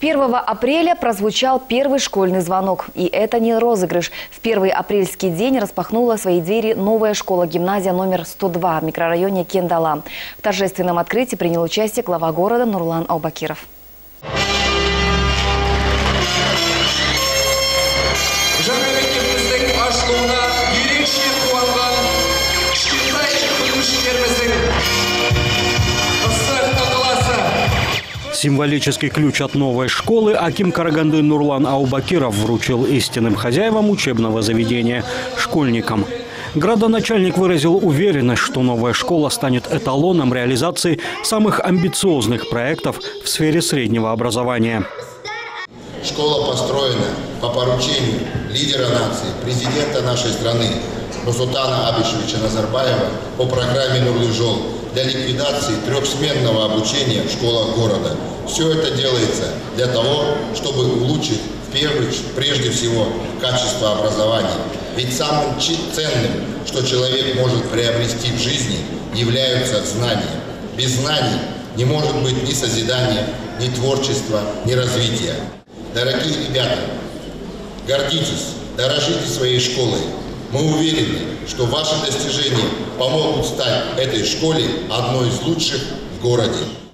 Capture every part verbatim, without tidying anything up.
первого апреля прозвучал первый школьный звонок. И это не розыгрыш. В первый апрельский день распахнула свои двери новая школа-гимназия номер сто два в микрорайоне Кендала. В торжественном открытии принял участие глава города Нурлан Аубакиров. Символический ключ от новой школы аким Караганды Нурлан Аубакиров вручил истинным хозяевам учебного заведения – школьникам. Градоначальник выразил уверенность, что новая школа станет эталоном реализации самых амбициозных проектов в сфере среднего образования. Школа построена по поручению лидера нации, президента нашей страны Нурсултана Абишевича Назарбаева по программе «Нурлы жол» для ликвидации трехсменного обучения в школах города. Все это делается для того, чтобы улучшить в первую, прежде всего качество образования. Ведь самым ценным, что человек может приобрести в жизни, являются знания. Без знаний не может быть ни созидания, ни творчества, ни развития. Дорогие ребята, гордитесь, дорожите своей школой. Мы уверены, что ваши достижения помогут стать этой школе одной из лучших в городе.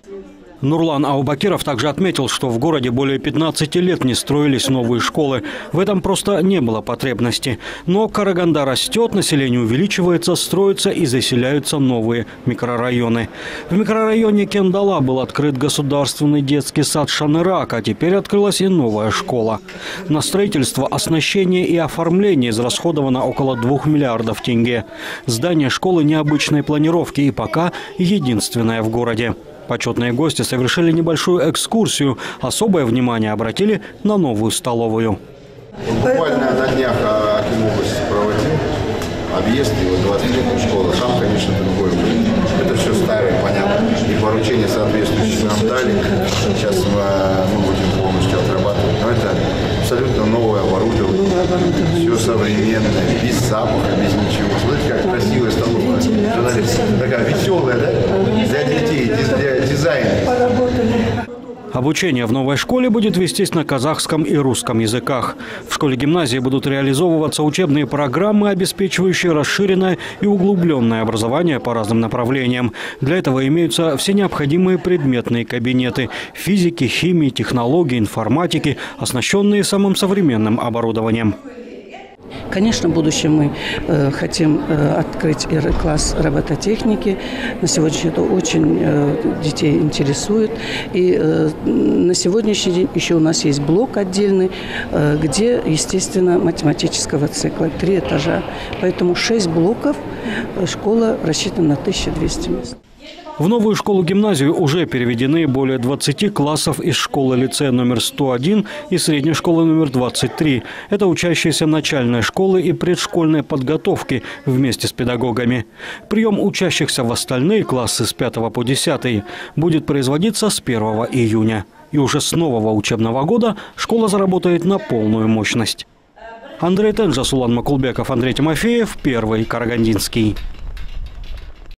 Нурлан Аубакиров также отметил, что в городе более пятнадцати лет не строились новые школы. В этом просто не было потребности. Но Караганда растет, население увеличивается, строятся и заселяются новые микрорайоны. В микрорайоне Кендала был открыт государственный детский сад «Шанырак», а теперь открылась и новая школа. На строительство, оснащение и оформление израсходовано около двух миллиардов тенге. Здание школы необычной планировки и пока единственное в городе. Почетные гости совершили небольшую экскурсию. Особое внимание обратили на новую столовую. Буквально на днях аким области проводил объезд, и вот двадцать лет школы. Там, конечно, другой будет. Это все старое, понятно. И поручения соответствующие нам дали. Сейчас мы будем полностью отрабатывать. Но это абсолютно новое оборудование. Все современное, без запаха, без ничего. Смотрите, как красивая столовая. Такая веселая, да? Для детей, для дизайна. Обучение в новой школе будет вестись на казахском и русском языках. В школе-гимназии будут реализовываться учебные программы, обеспечивающие расширенное и углубленное образование по разным направлениям. Для этого имеются все необходимые предметные кабинеты – физики, химии, технологии, информатики, оснащенные самым современным оборудованием. Конечно, в будущем мы э, хотим э, открыть класс робототехники. На сегодняшний день это очень э, детей интересует. И э, на сегодняшний день еще у нас есть блок отдельный, э, где, естественно, математического цикла. Три этажа. Поэтому шесть блоков. Школа рассчитана на тысячу двести мест. В новую школу-гимназию уже переведены более двадцати классов из школы-лицея номер сто один и средней школы номер двадцать три. Это учащиеся начальной школы и предшкольной подготовки вместе с педагогами. Прием учащихся в остальные классы с пятого по десятый будет производиться с первого июня. И уже с нового учебного года школа заработает на полную мощность. Андрей Тенджас, Улан Макулбеков, Андрей Тимофеев, Первый Карагандинский.